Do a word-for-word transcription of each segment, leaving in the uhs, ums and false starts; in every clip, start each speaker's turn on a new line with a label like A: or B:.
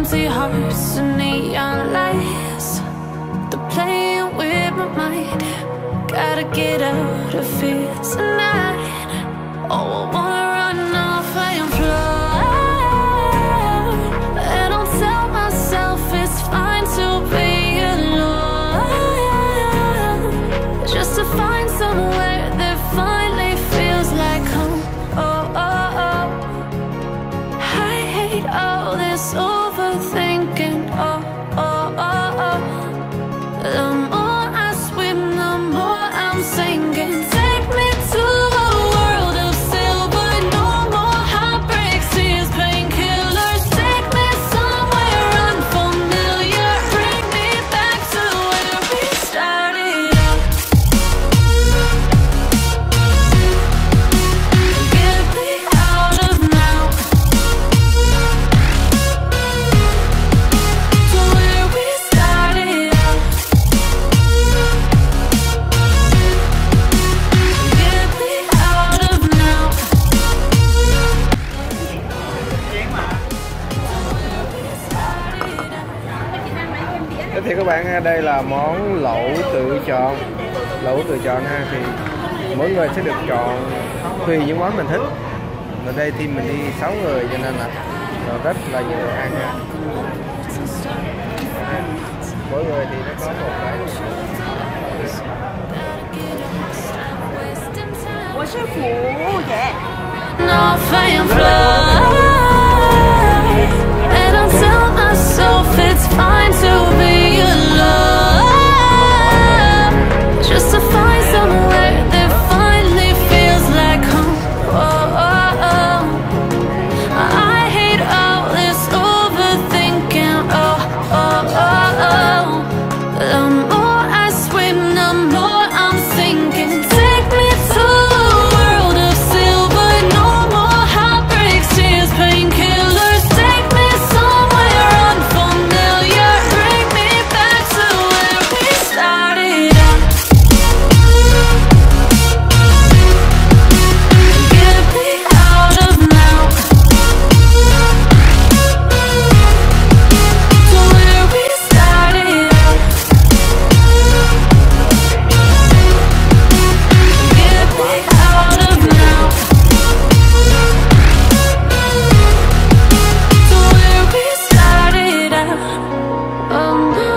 A: empty hearts and neon lights. They're playing with my mind. Gotta get out of here tonight. Oh, I wanna run off and fly. And I'll tell myself it's fine to be alone, just to find somewhere that finally feels like home. Oh, oh, oh. I hate all this overthinking. Oh, oh, oh, oh. The more I swim, the more I'm sinking. Take me to a world of silver. No more heartbreaks, tears, painkillers. Take me somewhere unfamiliar. Bring me back to where we started out. Get me out of now, to where we started out. Get me out of now.
B: Giới thiệu các bạn ha, đây là món lẩu tự chọn. Lẩu tự chọn ha, thì mỗi người sẽ được chọn tùy những món mình thích. Ở đây team mình đi sáu người cho nên là rất là nhiều đồ ăn ha. Mỗi người thì nó có một cái.
C: 我是服务姐。
A: Off and fly, and I'll tell myself it's fine to be alone, just to find somewhere that finally feels like home. Oh, oh, oh. I hate all this overthinking. Oh, oh, oh, oh. The more I swim, the more I'm sinking. Take me to a world of silver. No more heartbreaks, tears, painkillers. Take me somewhere unfamiliar. Bring me back to where we started out. Get me out of now, to where we started out. Get me out of now, to where we started out. Oh no,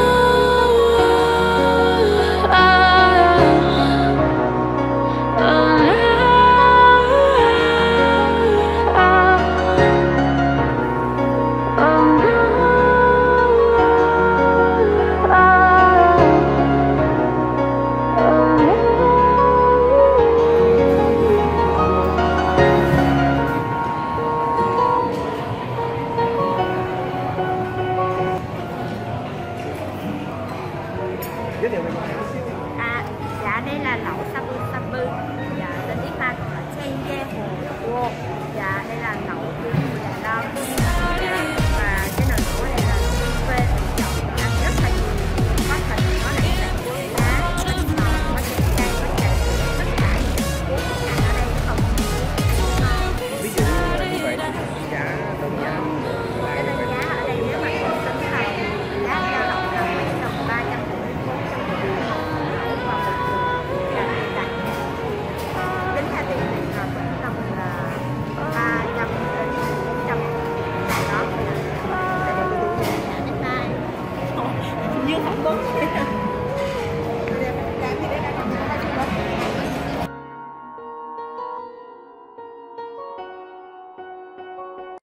A: oh,
B: Giới thiệu về